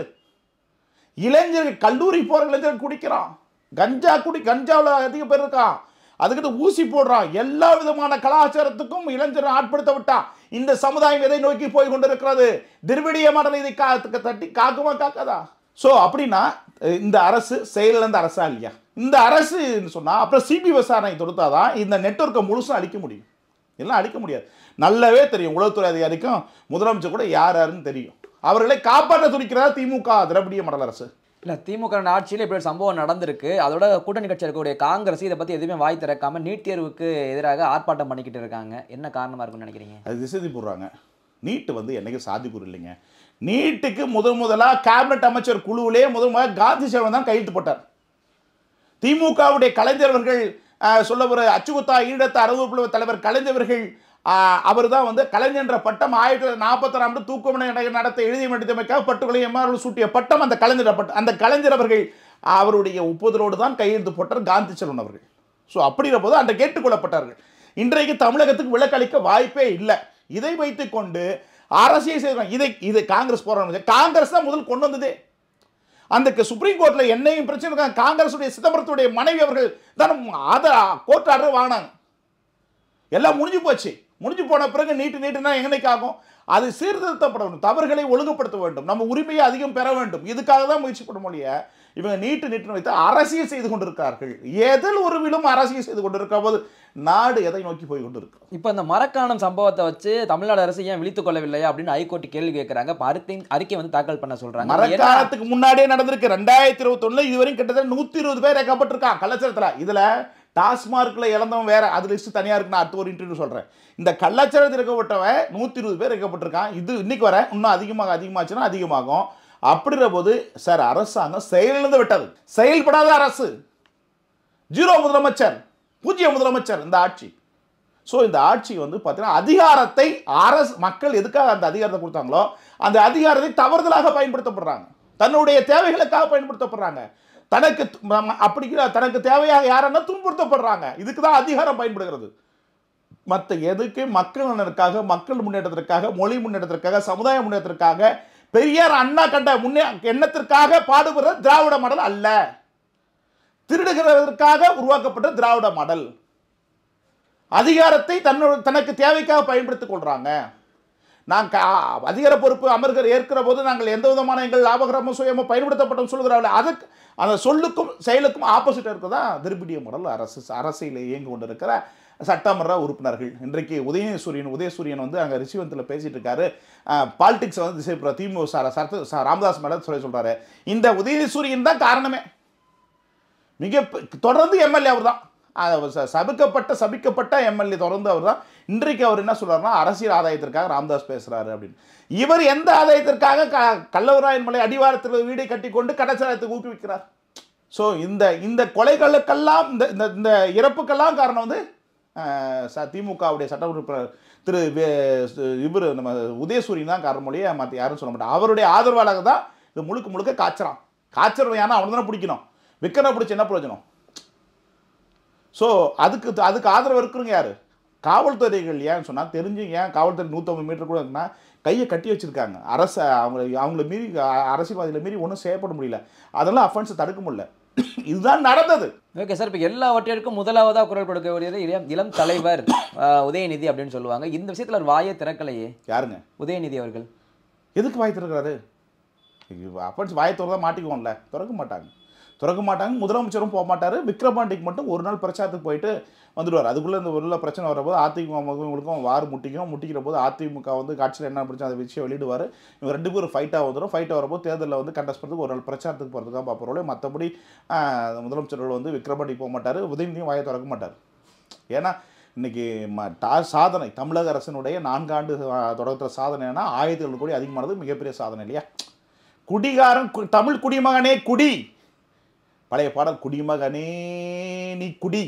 இளைஞர்கள் கல்லூரி போற இளைஞர்கள் குடிக்கிறான், கஞ்சா குடி கஞ்சாவில் அதிக பேர் இருக்கான், அதுக்கிட்ட ஊசி போடுறான். எல்லா விதமான கலாச்சாரத்துக்கும் இளைஞரை ஆட்படுத்த விட்டா இந்த சமுதாயம் எதை நோக்கி போய் கொண்டிருக்கிறது? திராவிடிய மாடல் இதை தட்டி காக்குமா காக்காதா? ஸோ அப்படின்னா இந்த அரசு செயலிழந்த அரசா இல்லையா? இந்த அரசு சொன்னா அப்புறம் சிபி விசாரணை தொடுத்தாதான் இந்த நெட்வொர்க்கை முழுசும் அழிக்க முடியும். எல்லாம் அழிக்க முடியாது. நல்லாவே தெரியும். உளவுத்துறை அதிகாரிக்கும் முதலமைச்சர் கூட யார் யாருன்னு தெரியும். அவர்களை காப்பாற்ற துடிக்கிறதா திமுக திராவிடிய மாடல் அரசு. இல்லை, திமுக ஆட்சியில் இப்படி ஒரு சம்பவம் நடந்திருக்கு. அதோட கூட்டணி கட்சி இருக்கக்கூடிய காங்கிரஸ் இதை பற்றி எதுவுமே வாய் திறக்காம நீட் தேர்வுக்கு எதிராக ஆர்ப்பாட்டம் பண்ணிக்கிட்டு இருக்காங்க. என்ன காரணமாக இருக்குன்னு நினைக்கிறீங்க? அது திசை போடுறாங்க. நீட்டு வந்து என்னைக்கு சாத்தியக்கூறு இல்லைங்க. நீட்டுக்கு முதல் முதலாக கேபினட் அமைச்சர் குழுவிலே முதல் முதலாக காந்தி சேவன் தான் கையெழுத்து போட்டார். திமுகவுடைய கலைஞர்கள் சொல்ல ஒரு அச்சுகுத்தா ஈழத்த அறுபது தலைவர் கலைஞர்கள் அவர் தான் வந்து கலைஞன்ற பட்டம் ஆயிரத்தி தொள்ளாயிரத்தி நாற்பத்தி ஆண்டு தூக்குமணி நடத்த எழுதி மடித்தமைக்காக பட்டுகளை எம்ஆர் சூட்டிய பட்டம் அந்த கலைஞர் பட்டம். அந்த கலைஞர் அவர்கள் அவருடைய ஒப்புதலோடு தான் கையெழுத்து போட்டார் காந்தி செல்வன் அவர்கள். ஸோ அப்படிங்கிற போது அந்த கேட்டுக்கொள்ளப்பட்டார்கள். இன்றைக்கு தமிழகத்துக்கு விலக்களிக்க வாய்ப்பே இல்லை. இதை வைத்துக்கொண்டு அரசியல் செய்வாங்க. இதை இதை காங்கிரஸ் போராட்டம், காங்கிரஸ் தான் முதல் கொண்டு வந்ததே. அந்த சுப்ரீம் கோர்ட்ல என்னையும் பிரச்சனை இருக்காங்க. காங்கிரசுடைய சிதம்பரத்துடைய மனைவி அவர்கள் தான் அதை கோர்ட் ஆர்டர் வாங்கினாங்க. எல்லாம் முடிஞ்சு போச்சு. முடிஞ்சு போன பிறகு நீட்டு நீட்டுனா எங்கனைக்கு ஆகும்? அது சீர்திருத்தப்பட வேண்டும், தவறுகளை ஒழுங்குபடுத்த வேண்டும், நம்ம உரிமையை அதிகம் பெற வேண்டும். இதுக்காக தான் முயற்சி பண்ண முடிய இவங்க நீட்டு நீட்டு வைத்து அரசியல் செய்து கொண்டிருக்கிறார்கள். எதில் ஒரு விலும் அரசியல் செய்து கொண்டிருக்கிற போது நாடு எதை நோக்கி போய் கொண்டிருக்கு? இப்போ இந்த மரக்காணம் சம்பவத்தை வச்சு தமிழ்நாடு அரசு ஏன் விழித்துக் கொள்ளவில்லையா அப்படின்னு ஹைகோர்ட் கேள்வி கேட்கறாங்க. அறிக்கை வந்து தாக்கல் பண்ண சொல்றாங்க. மரக்காணத்துக்கு முன்னாடியே நடந்திருக்கு. ரெண்டாயிரத்தி இருபத்தி ஒண்ணுல இதுவரையும் கிட்டத்தட்ட நூத்தி இருபது பேர் இறக்கப்பட்டிருக்காங்க கள்ளச்சாரத்துல. இதுல டாஸ்மார்க்ல இழந்தவன் வேற, அது லிஸ்ட் தனியா இருக்கு. நான் அடுத்த ஒரு இன்டர்வியூ சொல்றேன். இந்த கள்ளச்சாரத்தில் இருக்கப்பட்டவன் நூத்தி இருபது பேர் இறக்கப்பட்டிருக்கான். இது இன்னைக்கு வர இன்னும் அதிகமாக அதிகமாச்சுன்னா அதிகமாகும். அப்படிங்கிற போது சார் அரசாங்கம் செயலிழந்து விட்டது. செயல்படாத அரசு, ஜீரோ முதலமைச்சர், பூஜ்ஜிய முதலமைச்சர் இந்த ஆட்சி. ஸோ இந்த ஆட்சி வந்து பார்த்தீங்கன்னா அதிகாரத்தை அரசு மக்கள் எதுக்காக அந்த அதிகாரத்தை கொடுத்தாங்களோ அந்த அதிகாரத்தை தவறுதலாக பயன்படுத்தப்படுறாங்க. தன்னுடைய தேவைகளுக்காக பயன்படுத்தப்படுறாங்க. தனக்கு அப்படி தனக்கு தேவையாக யாருன்னா துன்புறுத்தப்படுறாங்க. இதுக்கு தான் அதிகாரம் பயன்படுகிறது. மற்ற எதுக்கு மக்கள் நலனுக்காக, மக்கள் முன்னேற்றத்திற்காக, மொழி முன்னேற்றத்திற்காக, சமுதாய முன்னேற்றத்திற்காக, பெரியார் அண்ணா கண்ட முன்னே எண்ணத்திற்காக பாடுபடுற திராவிட மாடல் அல்ல. திருடுகிறதற்காக உருவாக்கப்பட்ட திராவிட மாடல். அதிகாரத்தை தன்னோட தனக்கு தேவைக்காக பயன்படுத்திக் கொள்றாங்க. நான் அதிகார பொறுப்பு அமர்கிற ஏற்கிற போது நாங்கள் எந்த விதமான எங்கள் லாபகரமோ சுயமோ பயன்படுத்தப்பட்டோம் சொல்கிறார்கள். அதுக்கு அந்த சொல்லுக்கும் செயலுக்கும் ஆப்போசிட் இருக்குதான் திரிபுடிய மாடல் அரசு அரசியல் இயங்கி கொண்டிருக்கிற சட்டமன்ற உறுப்பினர்கள். இன்றைக்கு உதயசூரியன் உதயசூரியன் வந்து அங்கே ரிஷிவந்தில் பேசிட்டு இருக்காரு. பாலிடிக்ஸ் வந்து திசை திமுக சரத்து ராமதாஸ் மேடம் சொல்லி சொல்றாரு. இந்த உதயசூரியன் தான் காரணமே. மிக தொடர்ந்து எம்எல்ஏ அவர் தான், சபிக்கப்பட்ட சபிக்கப்பட்ட எம்எல்ஏ தொடர்ந்து அவர் தான். இன்றைக்கு அவர் என்ன சொல்றாருன்னா அரசியல் ஆதாயத்திற்காக ராமதாஸ் பேசுறாரு அப்படின்னு. இவர் எந்த ஆதாயத்திற்காக கள்ளவராயன் மலை அடிவாரத்தில் வீடை கட்டி கொண்டு கலாச்சாரத்தை ஊக்குவிக்கிறார். ஸோ இந்த இந்த கொலைகளுக்கெல்லாம் இந்த இந்த இறப்புக்கெல்லாம் காரணம் வந்து திமுகவுடைய சட்ட உறுப்பினர் திரு இவர் நம்ம உதயசூரியன் தான் காரணம் மொழியை மற்ற யாரும் சொல்ல மாட்டாங்க. அவருடைய ஆதரவாளர்கள் தான் இது முழுக்க முழுக்க காய்ச்சறான். காய்ச்சறவன் ஏன்னா அவனை தானே பிடிக்கணும். விற்கனை பிடிச்சி என்ன பிரயோஜனம்? ஸோ அதுக்கு அதுக்கு ஆதரவு இருக்கிறவங்க யார்? காவல்துறைகள். ஏன்னு சொன்னால் தெரிஞ்சு ஏன் காவல்துறை நூற்றம்பது மீட்டர் கூட இருக்குன்னா கையை கட்டி வச்சுருக்காங்க. அரசு அவங்கள அவங்கள மீறி அரசியல்வாதிகளை மீறி ஒன்றும் செய்யப்பட முடியல. அதெல்லாம் அஃபென்ஸை தடுக்க முடியல. இதுதான் நடந்தது. ஓகே சார், இப்போ எல்லாவற்றிற்கும் முதலாவதாக குரல் கொடுக்க வேண்டியது இளம் இளம் தலைவர் உதயநிதி அப்படின்னு சொல்லுவாங்க. இந்த விஷயத்தில் ஒரு வாயை திறக்கலையே. யாருங்க? உதயநிதி அவர்கள். எதுக்கு வாய் திறக்கிறாரு? அஃபென்ஸ் வாயை திறந்தா மாட்டிக்குவோம்ல, திறக்க மாட்டாங்க திறக்க மாட்டாங்க முதலமைச்சரும் போக மாட்டார். விக்ரமாண்டிக்கு மட்டும் ஒரு நாள் பிரச்சாரத்துக்கு போயிட்டு வந்துடுவார். அதுக்குள்ளே இந்த உள்ள பிரச்சனை வரபோது அதிமுகவுக்கும் வார் முட்டிக்கும். முட்டிக்கிற போது அதிமுக வந்து காட்சியில் என்ன பிரச்சனை அதை விஷயம் வெளியிடுவார். இவங்க ரெண்டு பேரும் ஃபைட்டாக வந்துடும். ஃபைட்டாக வரப்போது தேர்தலில் வந்து கண்டஸ்ட் பண்ணுறதுக்கு ஒரு நாள் பிரச்சாரத்துக்கு போகிறதுக்காக பார்ப்போம். மற்றபடி முதலமைச்சர்கள் வந்து விக்ரமாண்டிக்கு போக மாட்டார். உதயநிதியும் வாயை திறக்க மாட்டார். ஏன்னா இன்றைக்கி டா சாதனை தமிழக அரசினுடைய நான்காண்டு தொடக்கத்தில் சாதனைனா ஆயிரத்தி ஏழு கோடி அதிகமானது மிகப்பெரிய சாதனை இல்லையா? குடிகாரன் தமிழ் குடிமகனே குடி. பழைய பாடல் குடிமகனே நீ குடி.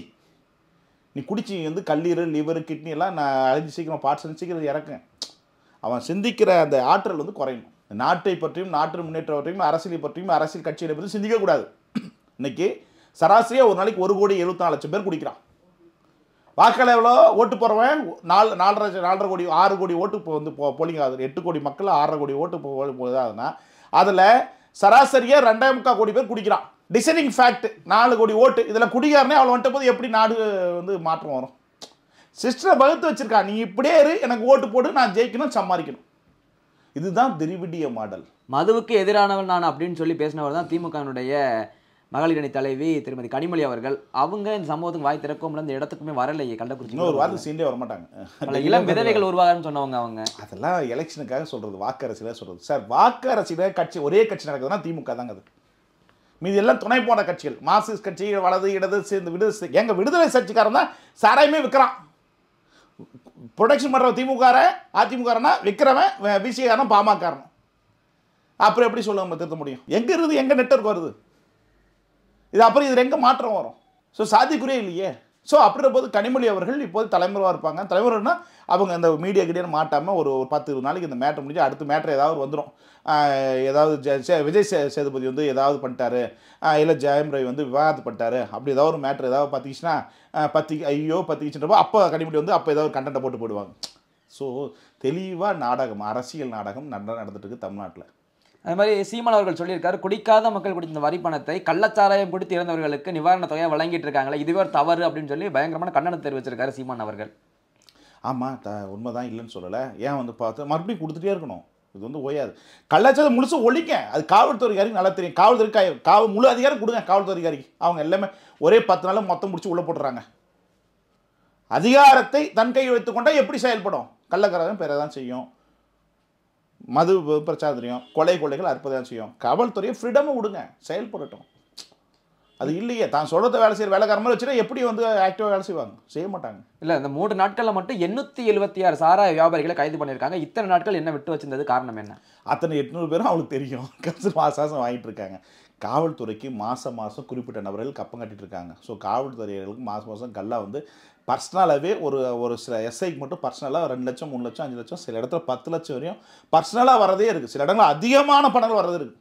நீ குடிச்சி வந்து கல்லீரல் லிவர் கிட்னி எல்லாம் நான் அழிஞ்சு சீக்கிரம் பார்ட்ஸ் சீக்கிரம் இறக்குங்க. அவன் சிந்திக்கிற அந்த ஆற்றல் வந்து குறையும். நாட்டை பற்றியும் நாட்டு முன்னேற்றம் பற்றியும் அரசியலை பற்றியும் அரசியல் கட்சிகளை பற்றியும் சிந்திக்கக்கூடாது. இன்னைக்கு சராசரியாக ஒரு நாளைக்கு ஒரு கோடி எழுபத்தி நாலு லட்சம் பேர் குடிக்கிறான். வாக்காளர் எவ்வளோ ஓட்டு போகிறவன் நாலு நாலரை நாலரை கோடி ஆறு கோடி ஓட்டு இப்போ வந்து போ போலிங்க ஆகுது. எட்டு கோடி மக்கள் ஆறரை கோடி ஓட்டு போ போகுது. ஆகுதுன்னா அதில் சராசரியாக ரெண்டாயிரம் முக்கால் கோடி பேர் குடிக்கிறான். டிசைடிங் ஃபேக்ட் நாலு கோடி ஓட்டு. இதில் குடிகாரனே அவ்வளோ வந்துட்ட போது எப்படி நாடு வந்து மாற்றம் வரும்? சிஸ்டரை வகுத்து வச்சிருக்கான். நீ இப்படியே இரு, எனக்கு ஓட்டு போட்டு நான் ஜெயிக்கணும் சம்பாதிக்கணும். இதுதான் திரிவிடிய மாடல். மதுவுக்கு எதிரானவன் நான் அப்படின்னு சொல்லி பேசினவர் தான் திமுகனுடைய மகளிரணி தலைவி திருமதி கனிமொழி அவர்கள். அவங்க இந்த சம்பவத்துக்கு வாய் திறக்கும் இந்த இடத்துக்குமே வரலையே. கள்ளக்குறிச்சி ஒரு வாரம் சீண்டே வரமாட்டாங்க. இளம் விதவைகள் உருவாகன்னு சொன்னவங்க அவங்க. அதெல்லாம் எலெக்ஷனுக்காக சொல்றது, வாக்கு அரசியலாக சொல்றது. சார் வாக்கு அரசியல கட்சி ஒரே கட்சி நடக்குதுன்னா திமுக தாங்க. அது மீது எல்லாம் துணை போன கட்சிகள், மார்க்சிஸ்ட் கட்சி, வலது இடது சேர்ந்து விடுதலை எங்க விடுதலை சர்ச்சைக்காரன் தான் சாராயமே விற்கிறான். ப்ரொடக்ஷன் பண்ணுற திமுக அதிமுகனா விற்கிறவன் பிசிகாரன் பாமகாரன். அப்புறம் எப்படி சொல்ல நம்ம திருத்த முடியும்? எங்க இருக்குது எங்க நெட்வொர்க் வருது இது? அப்புறம் இதில் எங்கே மாற்றம் வரும்? ஸோ சாதிக்குறையே இல்லையே. ஸோ அப்படின்றபோது கனிமொழி அவர்கள் இப்போது தலைமுறையாக இருப்பாங்க. தலைமுறைனா அவங்க அந்த மீடியா கிட்டே மாட்டாமல் ஒரு ஒரு பத்து இருபது நாளைக்கு இந்த மேட்ரு முடிஞ்சு அடுத்த மேட்ரு ஏதாவது வந்துடும். ஏதாவது ஜ விஜய் சே சேதுபதி வந்து ஏதாவது பண்ணிட்டாரு, இல்லை ஜெயம் ரவி வந்து விவாதத்து பண்ணிட்டாரு, அப்படி ஏதாவது ஒரு மேட்ரு ஏதாவது பற்றிச்சுன்னா பற்றி ஐயோ பற்றிச்சுன்றப்போ அப்போ கனிமொழி வந்து அப்போ ஏதாவது ஒரு கண்டென்ட்டை போட்டு போடுவாங்க. ஸோ தெளிவாக நாடகம், அரசியல் நாடகம் நல்லா நடந்துட்டு இருக்கு தமிழ்நாட்டில். அது மாதிரி சீமான் அவர்கள் சொல்லியிருக்காரு, குடிக்காத மக்கள் குடித்த வரி பணத்தை கள்ளச்சாராயம் குடித்து இறந்தவர்களுக்கு நிவாரண தொகையை வழங்கிட்டு இருக்காங்களே, இதுவே ஒரு தவறு அப்படின்னு சொல்லி பயங்கரமான கண்டனம் தெரிவிச்சிருக்காரு சீமான் அவர்கள். ஆமாம், த உண்மைதான், இல்லைன்னு சொல்லலை. ஏன் வந்து பார்த்து மறுபடியும் கொடுத்துட்டே இருக்கணும், இது வந்து ஓயாது. கள்ளச்சாரம் முழுசு ஒழிக்க அது காவல்துறைக்காரிக்கு நல்லா தெரியும். காவல்துறை காவல் முழு அதிகாரம் கொடுங்க காவல்துறைக்காரிக்கு. அவங்க எல்லாமே ஒரே பத்து நாள் மொத்தம் முடிச்சு உள்ளே போட்டுறாங்க. அதிகாரத்தை தன் கையில் வைத்துக்கொண்டா எப்படி செயல்படும்? கள்ளக்காரன் பேரை தான் செய்யும், மது பிரச்சாரம் தெரியும், கொலை கொள்ளைகள் அற்புதம் செய்யும். காவல்துறையை ஃப்ரீடமை விடுங்க, செயல்படட்டும். அது இல்லையே, தான் சொல்கிறத வேலை செய்கிற வேலைக்கார மாதிரி வச்சுன்னா எப்படி வந்து ஆக்டிவாக வேலை செய்வாங்க? செய்ய மாட்டாங்க. இல்லை, இந்த மூன்று நாட்களில் மட்டும் எண்ணூற்றி எழுபத்தி ஆறு சாராய வியாபாரிகளை கைது பண்ணியிருக்காங்க. இத்தனை நாட்கள் என்ன விட்டு வச்சிருந்தது காரணம் என்ன? அத்தனை எட்நூறு பேரும் அவளுக்கு தெரியும், கசு மாதம் வாங்கிட்டு இருக்காங்க. காவல்துறைக்கு மாதம் மாதம் குறிப்பிட்ட நபர்கள் கப்பம் கட்டிட்டு இருக்காங்க. ஸோ காவல்துறைகளுக்கு மாதம் மாதம் கல்லா வந்து பர்சனலாகவே ஒரு ஒரு சில எஸ்ஐக்கு மட்டும் பர்சனலாக ரெண்டு லட்சம் மூணு லட்சம் அஞ்சு லட்சம் சில இடத்துல பத்து லட்சம் வரையும் பர்சனலாக வரதே இருக்குது. சில இடங்கள் அதிகமான பணங்கள் வரது இருக்குது.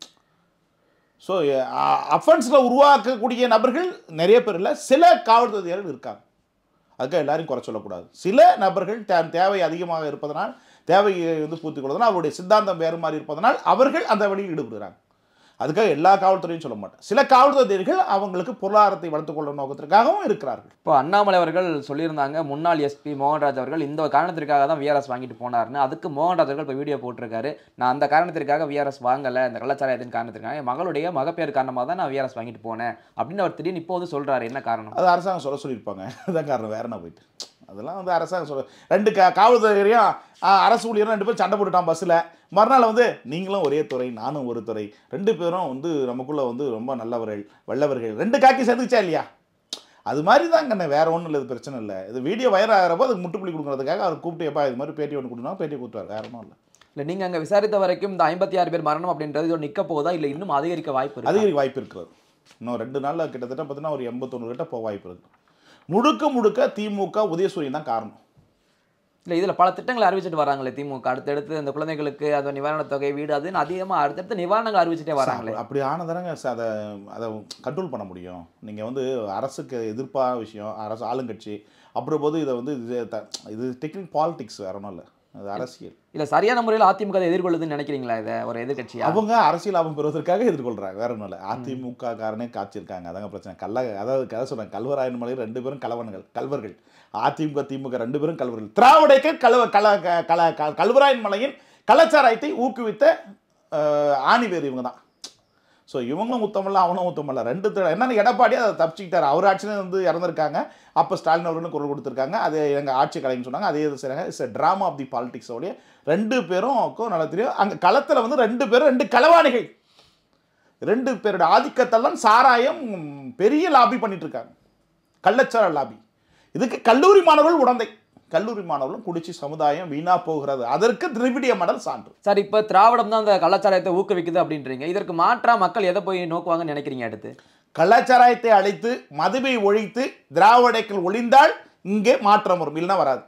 ஸோ அஃபென்ஸில் உருவாக்கக்கூடிய நபர்கள் நிறைய பேர் இல்லை, சில காவல்துறையினர்கள் இருக்காங்க. அதுக்காக எல்லாரையும் குறை சொல்லக்கூடாது. சில நபர்கள் தே தேவை அதிகமாக இருப்பதனால், தேவையை வந்து பூர்த்தி கொள்வதனால், அவருடைய சித்தாந்தம் வேறு மாதிரி இருப்பதனால் அவர்கள் அந்த வழியில் ஈடுபடுகிறாங்க. அதுக்காக எல்லா காவல்துறையும் சொல்ல மாட்டேன். சில காவல்துறையினர்கள் அவங்களுக்கு பொருளாதாரத்தை வளர்த்துக் கொள்ளும் நோக்கத்திற்காகவும் இருக்கிறார்கள். இப்போ அண்ணாமலை அவர்கள் சொல்லியிருந்தாங்க, முன்னாள் எஸ்பி மோகன்ராஜ் அவர்கள் இந்த காரணத்திற்காக தான் விஆர்எஸ் வாங்கிட்டு போனார்னு. அதுக்கு மோகன்ராஜ் அவர்கள் இப்போ வீடியோ போட்டிருக்காரு, நான் அந்த காரணத்திற்காக விஆர்எஸ் வாங்கலை, இந்த கள்ளச்சாராயத்தின் காரணத்திற்காக என் மகளுடைய மகப்பேறு காரணமாக தான் நான் விஆர்எஸ் வாங்கிட்டு போனேன் அப்படின்னு அவர் திடீர்னு இப்போது சொல்கிறாரு. என்ன காரணம்? அது அரசாங்கம் சொல்ல சொல்லியிருப்பாங்க, அதுதான் காரணம். வேற என்ன போயிட்டு அதெல்லாம் வந்து அரசாங்கம் சொல்ல. ரெண்டு கா காவல்துறையும் அரசு ஊழியரும் ரெண்டு பேரும் சண்டை போட்டுட்டான் பஸ்ஸில். மறுநாள் வந்து நீங்களும் ஒரே துறை நானும் ஒரு துறை, ரெண்டு பேரும் வந்து நமக்குள்ளே வந்து ரொம்ப நல்லவர்கள் வல்லவர்கள், ரெண்டு காக்கி சேர்ந்துச்சா இல்லையா? அது மாதிரி தாங்க, வேற ஒன்றும் இல்லை, இது பிரச்சனை இல்லை. இது வீடியோ வைரல் ஆகிறப்போ அதுக்கு முட்டுப்புள்ளி கொடுக்குறதுக்காக அவர் கூப்பிட்டு எப்பா இது மாதிரி பேட்டி ஒன்று கொடுக்கணும், பேட்டி கொடுத்துருவார், வேற ஒன்றும் இல்லை. இல்லை, நீங்கள் அங்கே விசாரித்த வரைக்கும் இந்த ஐம்பத்தி ஆறு பேர் மரணம் அப்படின்றது இது நிற்க போதா, இல்லை இன்னும் அதிகரிக்க வாய்ப்பு இருக்கு? அதிகரிக்க வாய்ப்பு இருக்கிறது. இன்னும் ரெண்டு நாளில் கிட்டத்தட்ட பார்த்தீங்கன்னா ஒரு எண்பத்தொன்று கிட்ட போக வாய்ப்பு இருக்குது. முழுக்க முழுக்க திமுக உதயசூரியன் தான் காரணம். இல்லை, இதில் பல திட்டங்களை அறிவிச்சிட்டு வராங்களே திமுக. அடுத்தடுத்து இந்த குழந்தைகளுக்கு அது நிவாரணத் தொகை, வீடு, அதுன்னு அதிகமாக அடுத்தடுத்து நிவாரணங்கள் அறிவிச்சிட்டே வராங்களே. அப்படி ஆனதானங்க அதை அதை கண்ட்ரோல் பண்ண முடியும். நீங்கள் வந்து அரசுக்கு எதிர்ப்பான விஷயம், அரசு ஆளுங்கட்சி அப்புறம் போது இதை வந்து இது இது டெக்னிக் பாலிடிக்ஸ் வேற ஒன்றும் இல்லை, அது அரசியல். இல்லை, சரியான முறையில் அதிமுக அதை எதிர்கொள்ளுதுன்னு நினைக்கிறீங்களா? இதை ஒரு எதிர்கட்சி அவங்க அரசியல் லாபம் பெறுவதற்காக எதிர்கொள்கிறாங்க, வேற ஒன்றும் இல்லை. அதிமுக காரனே காய்ச்சிருக்காங்க, அதாங்க பிரச்சனை. கள்ள அதாவது கதை சொல்கிறேன், கல்வராயன் மலை ரெண்டு பேரும் கலவன்கள் கல்வர்கள். அதிமுக திமுக ரெண்டு பேரும் கல்வர்கள். திராவிடக்கு கலவ கல கல கல்வராயன் மலையின் கலாச்சாரத்தை ஊக்குவித்த ஆணிவேர் இவங்க தான். ஸோ இவங்களும் உத்தமல்ல, அவனும் உத்தமல்ல, ரெண்டு என்னென்ன எடப்பாடி அதை தப்பிச்சுக்கிட்டார். அவர் ஆட்சியில் வந்து இறந்துருக்காங்க, அப்போ ஸ்டாலின் அவர்களும் குரல் கொடுத்துருக்காங்க, அது எங்கள் ஆட்சி கலைன்னு சொன்னாங்க, அதே இது செய்கிறாங்க. It's a drama of the பாலிடிக்ஸோடைய ரெண்டு பேரும் நல்லா தெரியும். அங்கே களத்தில் வந்து ரெண்டு பேரும் ரெண்டு களவாணிகள், ரெண்டு பேரோட ஆதிக்கத்தெல்லாம் சாராயம் பெரிய லாபி பண்ணிட்டு இருக்காங்க, கள்ளச்சார லாபி. இதுக்கு கல்லூரி மாணவர்கள் உடந்தை, கல்லூரி மாணவர்களும் குடிச்சு சமுதாயம் வீணா போகிறது. அதற்கு திராவிடிய மடல் சான்று. சார், இப்போ திராவிடம் தான் அந்த கலாச்சாரத்தை ஊக்குவிக்குது அப்படின்றீங்க, இதற்கு மாற்றா மக்கள் எதை போய் நோக்குவாங்கன்னு நினைக்கிறீங்க? அடுத்து கலாச்சாரத்தை அழைத்து மதுவை ஒழித்து திராவிடர்கள் ஒழிந்தால் இங்கே மாற்றம் வரும், இல்லைன்னா வராது.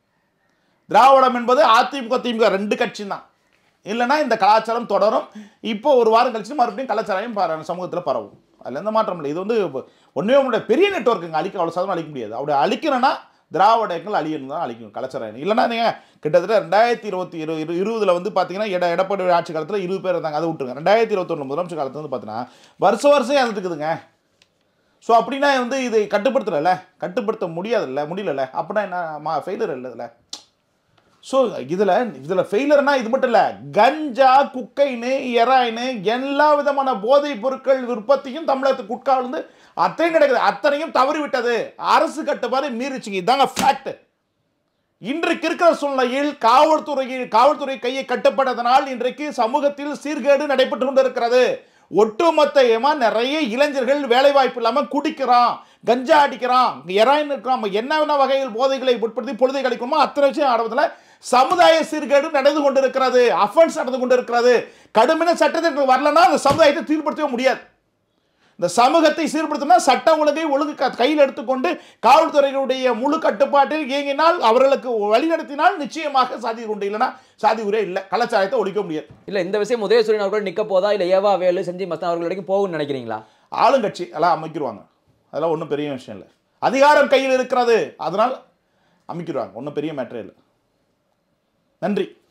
திராவிடம் என்பது அதிமுக திமுக ரெண்டு கட்சி தான், இல்லைன்னா இந்த கலாச்சாரம் தொடரும். இப்போ ஒரு வாரம் கழிச்சு மறுபடியும் கலாச்சாரம் சமூகத்தில் பரவும், அதில் எந்த மாற்றம் இல்லை. இது வந்து ஒன்றுமே உங்களுடைய பெரிய நெட்வொர்க்குங்க, அழிக்க அவ்வளோ சாதனம் அழிக்க முடியாது. அப்படி அழிக்கணும்னா திராவிடங்கள் அழியணும் தான் அழிக்கணும், கலாச்சாரம். இல்லைன்னா நீங்கள் கிட்டத்தட்ட ரெண்டாயிரத்தி இருபத்தி இரு இரு இருபதில் வந்து பார்த்தீங்கன்னா எட எடப்பாடி ஆட்சி காலத்தில் இருபது பேர் இருந்தாங்க, அதை விட்டுருங்க. ரெண்டாயிரத்தி இருபத்தொன்று முதலமைச்சர் காலத்தில் வந்து பார்த்தீங்கன்னா வருஷம் வருஷம் இறந்துக்குதுங்க. ஸோ அப்படின்னா வந்து இதை கட்டுப்படுத்தலை, கட்டுப்படுத்த முடியாதுல்ல, முடியல. அப்படின்னா என்ன ஃபெயிலர் இல்லை இதில். ஸோ இதில் இதில் ஃபெயிலர்னா இது மட்டும் இல்லை, கஞ்சா குக்கைன்னு எராயின்னு எல்லா விதமான போதைப் பொருட்கள் உற்பத்தியும் தமிழகத்துக்கு உட்கார்ந்து அத்தனையும் கிடைக்குது, அத்தனையும் தவறிவிட்டது. அரசு கட்டுப்பாடு மீறிச்சிங்க, இதாங்க ஃபேக்ட். இன்றைக்கு இருக்கிற சூழ்நிலையில் காவல்துறையில் காவல்துறை கையை கட்டுப்பட்டதனால் இன்றைக்கு சமூகத்தில் சீர்கேடு நடைபெற்று கொண்டிருக்கிறது. ஒட்டுமொத்தமா நிறைய இளைஞர்கள் வேலை வாய்ப்பு இல்லாமல் குடிக்கிறான், கஞ்சா அடிக்கிறான், எராயின் இருக்கிறான், என்னென்ன வகையில் போதைகளை உட்படுத்தி பொழுதை கழிக்கணுமோ அத்தனை விஷயம் ஆரம்பத்தில் சமுதாய சீர்கேடு நடந்து கொண்டிருக்கிறது, அஃபென்ஸ் நடந்து கொண்டிருக்கிறது. கடுமையான சட்டத்திற்கு வரலன்னா அந்த சமுதாயத்தை தீர்ப்படுத்தவே முடியாது. இந்த சமூகத்தை சீர்படுத்தினா சட்டம் ஒழுங்கை ஒழுங்கு க- கையில் எடுத்துக்கொண்டு காவல்துறையினுடைய முழு கட்டுப்பாட்டில் இயங்கினால் அவர்களுக்கு வழிநடத்தினால் நிச்சயமாக சாதி உண்டு. இல்லைன்னா சாதி உரே இல்லை, கலாச்சாரத்தை ஒழிக்க முடியாது. இல்ல இந்த விஷயம் உதயசூரியன் அவர்கள் நிக்க போதா இல்ல ஏவா வேலு செஞ்சி மஸ்தான் அவர்கள் வரைக்கும் போகும்னு நினைக்கிறீங்களா? ஆளுங்கட்சி எல்லாம் அமைக்கிடுவாங்க, அதெல்லாம் ஒன்றும் பெரிய விஷயம் இல்லை. அதிகாரம் கையில் இருக்கிறது, அதனால் அமைக்கிடுவாங்க, ஒன்றும் பெரிய மேட்டரே இல்லை. நன்றி.